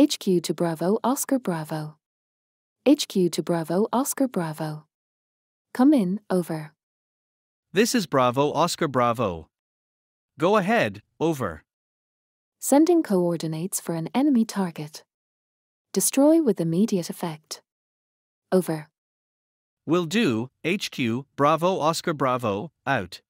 HQ to Bravo Oscar Bravo. HQ to Bravo Oscar Bravo. Come in, over. This is Bravo Oscar Bravo. Go ahead, over. Sending coordinates for an enemy target. Destroy with immediate effect. Over. Will do, HQ, Bravo Oscar Bravo, out.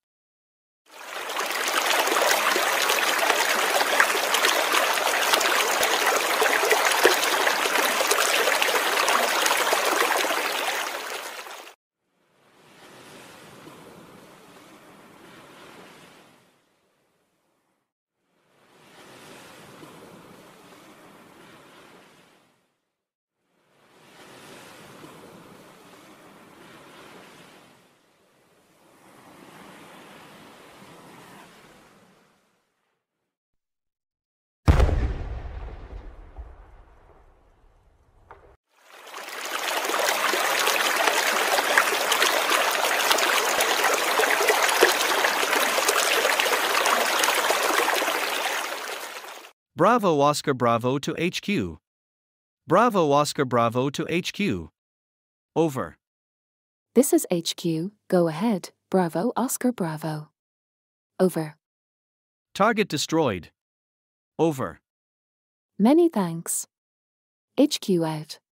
Bravo Oscar Bravo to HQ. Bravo Oscar Bravo to HQ. Over. This is HQ, go ahead, Bravo Oscar Bravo. Over. Target destroyed. Over. Many thanks. HQ out.